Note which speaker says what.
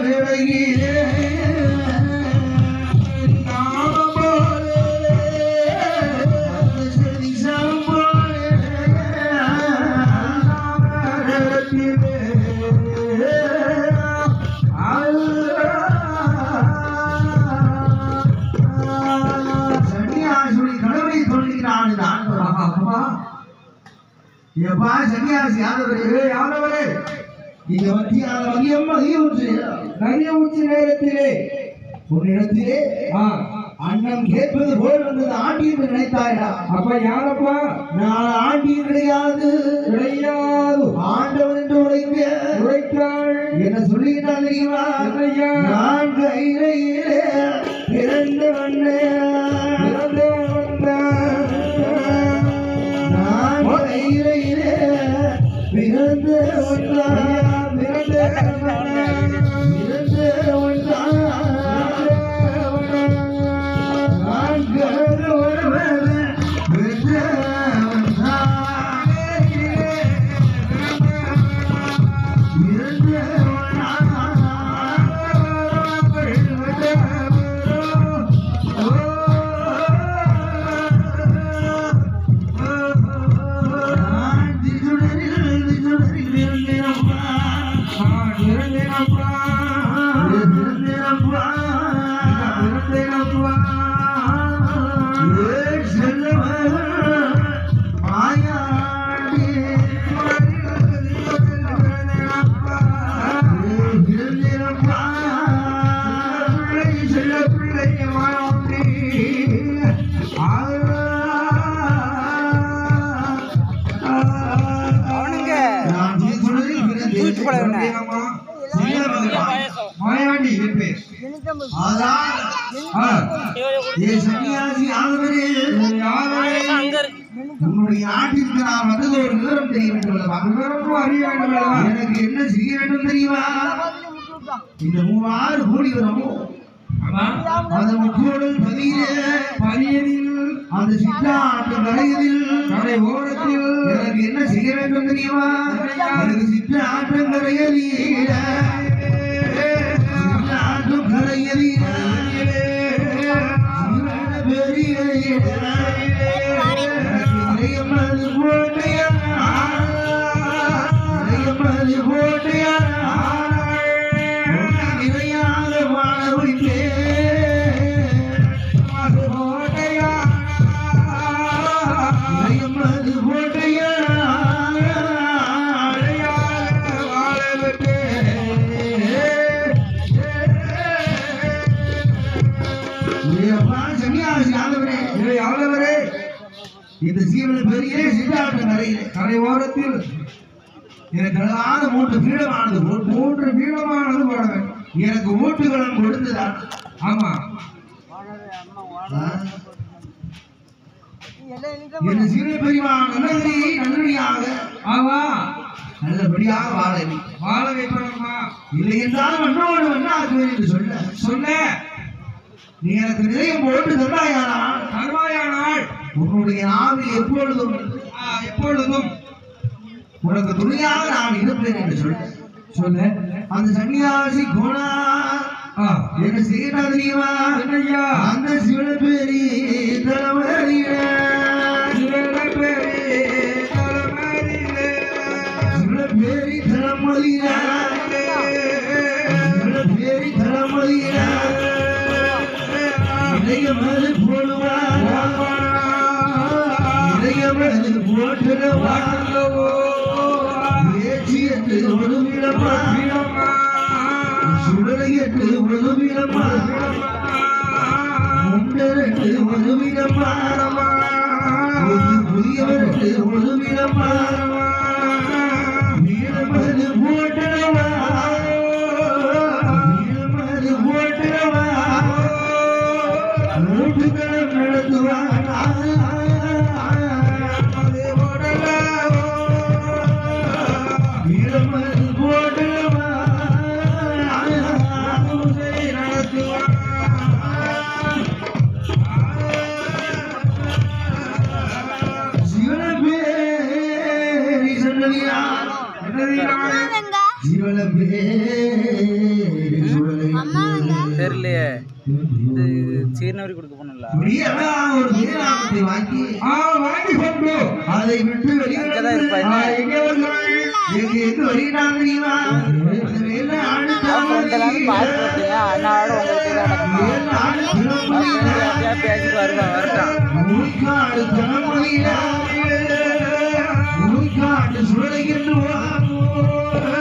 Speaker 1: எப்பா சன்னியாசி யாதவரே இந்த நதிய உச்சி நேரத்திலே உன்னிடத்திலே அண்ணன் கேட்பது போல் வந்தது ஆண்டி என்று நினைத்தாயா? அப்ப யாரப்பா? நான் ஆண்டி கிடையாது ஆண்டவன் என்று உரைத்தாள். என்ன சொல்லுகிறாள் தெரியுமா? நான் கையிலே பிறந்த வண்ணே பிறந்த ஒன்றா உன்னுடைய ஆட்டிற்கு நான் வந்தது ஒரு விவரம் தெரிய வேண்டும். அறிய வேண்டும். எனக்கு என்ன செய்ய வேண்டும் தெரியுமா? இந்த 3 கோடி வரமோ அந்த முக்கோடல் பதியதில் அந்த சித்தாட்டு கரை ஓரத்தில் எனக்கு என்ன செய்ய வேண்டும் தெரியுமா? எனக்கு சித்தாட்டு கரையதில் இந்த சீவன பெரிய சித்தாட்ட கரை ஓரத்தில் எனக்கு அழகான 3 பீடமானது போட வேண்டும். எனக்கு ஓட்டுகளும் கொடுத்ததா? ஆமா. இந்த சீவன பெரியவான நன்றியாக ஆமா நல்லபடியாக வாழ வைப்பா. இல்லை என்றால் மற்றோடு ஒன்றாக்குவேன் என்று சொல்ல நீ எனக்கு நிறைய போட்டு தருவாயானால் உன்னுடைய நாவில் எப்பொழுதும் உனக்கு துணையாக நான் இருப்பேன் என்று சொல்ல அந்த சன்னியாசி கோணா என்ன செய்யறா தெரியுமா? அந்த சிவபேரி தலைமறியில இளையமது போடுவார் ஏற்றி என்று ஒரு விடமா சுடலை என்று ஒரு விடமா முண்டர் என்று ஒரு விடமா புதியவர் என்று ஒரு விடமா வீரமது போட்டனவா மூட்டுக்களும் நடத்துவார் சிவனே
Speaker 2: சீர்னவரி கொடுக்க போனல
Speaker 1: ஒரு சீர்நாமத்தை வாங்கி கொண்டு அதை விட்டு வெளியிடதான் எங்க வருகிறான் தெரியுமா?
Speaker 2: பேசிட்டு வருவான் வரட்டான்
Speaker 1: சுழலுகின்ற